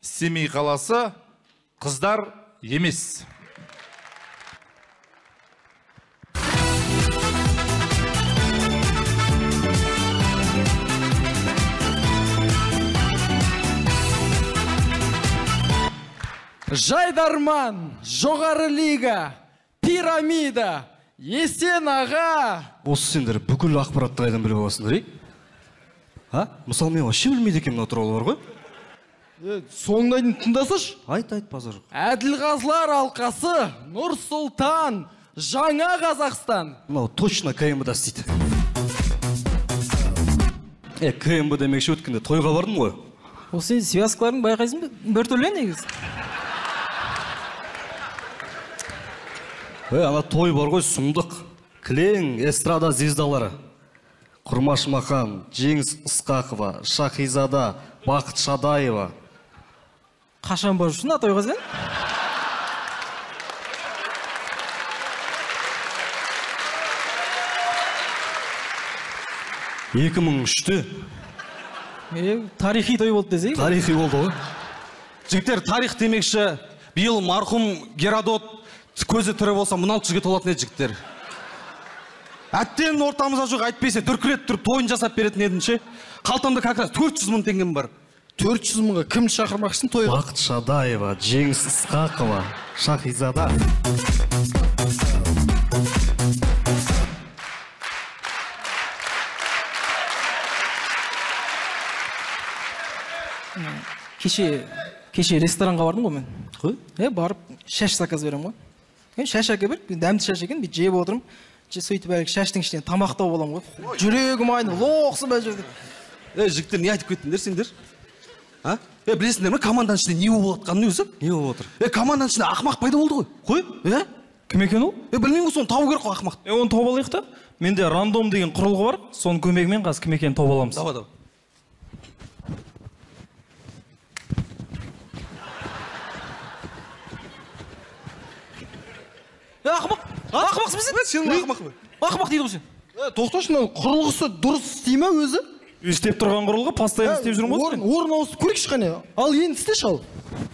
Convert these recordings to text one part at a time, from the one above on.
Семей қаласы қыздар емес. Жайдарман, жоғары лига, пирамида, Есен аға. Осы сендер бүкіл ақпаратты қайдан біліп аласыңдар, Мысалы, мен вообще білмейді екен мына туралы бар ғой. Соңынан тыңдасыш. Айт, базар. Әділғазылар алқасы, Нұр Сұлтан, Жаңа Қазақстан. Мынау точно КМБ-да істейді. КМБ демекші өткенде тойға бардың ғой. Ол сен связкаларын байқайсың ба? Бір түрлі негіз. Ана той бар ғой, сұмдық. Кілең эстрада звездалары. Құрмаш Махан, Жеңіс Ысқақова, Шахизада, Бақыт Шадаева. Қашан бар үшін тойға сен? 2003-те. Тарихи той болды десей? Тарихи болды ғой. Жігіттер, тарих демекші, биыл марқұм Геродот көзі тірі болса, мұналты жігіт олатын еді жігіттер. Әттен ортамызда жоқ, айтпесе дүркірет тұрып тойын жасап беретін едінші. Қалтамда как раз 400 мың теңгем бар. 400 мыңға кім шақырмақшын тойға? Бақыт Шадаева, Жеңіс Ысқақова, Шахизада. Кеше ресторанға бардым ғой мен. Барып шаш заказ берем ғой. Шаш әкеліп, дәмді шаш екен, жеп отырмын. Сөйтіп әлгі шаштың ішінен тамақтау болам ғой. Жүрегім айны, лоқсы бәл жерде. Жігіттер, не айтып кеттіңдер сендер? Білесіңдер ме, команданың ішінде не болып отқанын өзі? Не болып отыр? Команданың ішінде ақымақ пайда болды ғой. Кім екен ол? Білмеймін ғой, соны тауып керек қой ақымақ. Оны тауып алайық та. Менде рандом деген құрылғы бар. Соның көмегімен қазір кім екенін тауып аламыз. Давай. Ақымақсың бе сен? Сен ақымақ ба? Ақымақ дейді ғой сен. Тоқташы, құрылғысы дұрыс істей ме өзі? Істеп тұрған құрылғы, постоянно істеп жүрмін ғой. Орын ауысып көрейікші қане. Ал енді істеші ал.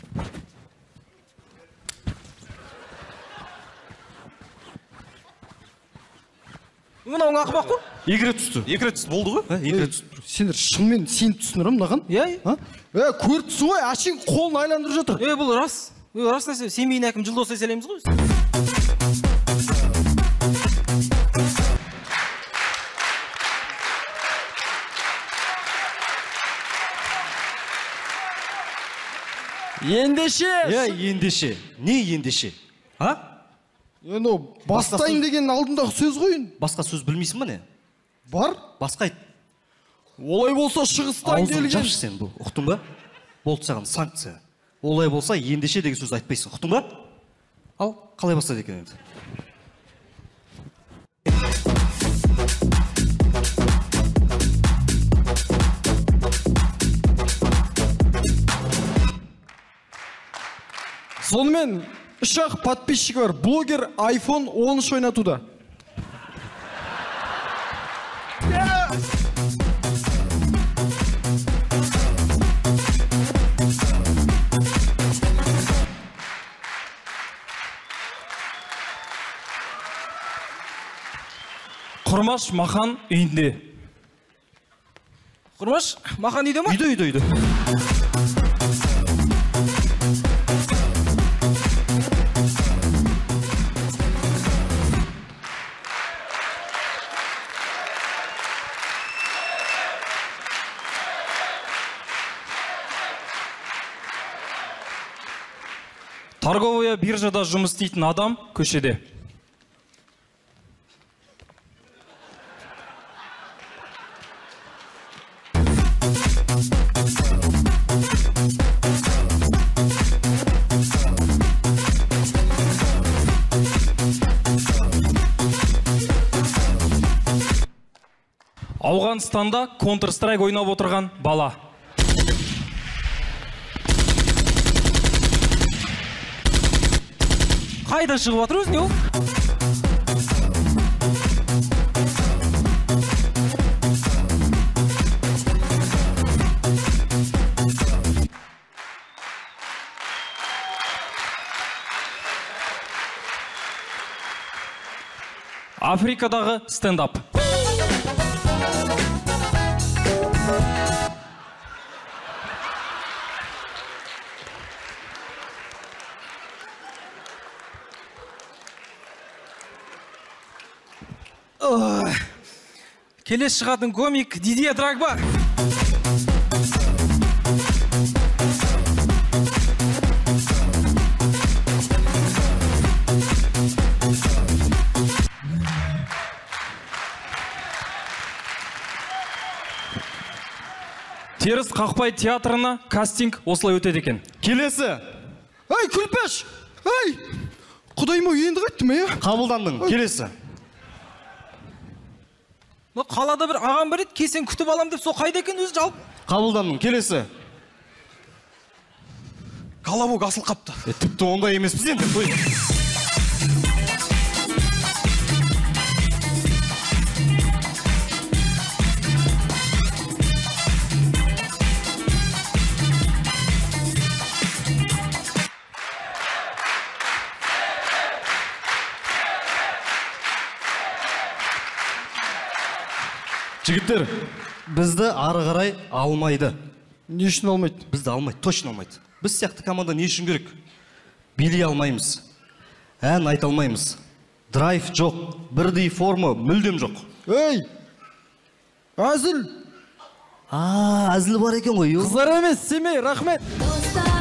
Мынауың ақымақ қой? Екі рет түсті. Екі рет түсті болды ғой? Екі рет түсті. Сендер шынымен сен түсінір мынаған? Көріп түсу ғой, ашын қолын айландырып жатыр. Бұл рас. Рас нәрсе, семейін әкім жылды осылай сәлеміз ғой. Ендеше? Ендеше. Не ендеше? Бастайын деген алдындағы сөз қойын. Басқа сөз білмейсің ба не? Бар? Басқа айт. Олай болса шығыстан келген. Аузын жапшы сен бұл, ұқтың ба? Болды саған санкция. Олай болса ендеше деген сөз айтпайсың, ұқтың ба? Ал, қалай бастайды екен енді? Сонымен, үш-ақ подписчик бар. Блогер iPhone 13 ойнатуда. Құрмаш Махан үйінде. Құрмаш Махан үйде ма? Үйде. Торговая биржада жұмыс істейтін адам көшеде. Ауғанстанда Counter-Strike ойнап отырған бала. Қайда шығып жатыр өзіне ол? Африкадағы стендап. Келесі шығатын комик Дидье Драгба. Теріс қақпай театрына кастинг осылай өтеді екен. Келесі. Ай, Күлпеш! Ай! Құдайым ау, енді қайттым, Қабылдандың. Келесі. Қалада бір ағам бар еді, кесен күтіп алам деп, сол қайда екен өзі жалп. Қабылдандың. Келесі. Колобок асыл қапты. Тіпті ондай емеспіз енді. Жігіттер, бізді ары қарай алмайды. Не үшін алмайды? Бізді алмайды, точно алмайды. Біз сияқты команда не үшін керек? Билей алмаймыз. Ән айта алмаймыз. Драйв жоқ, бірдей форма мүлдем жоқ. Ей! Әзіл! Әзіл бар екен ғой. Қыздар емес, семей, рахмет!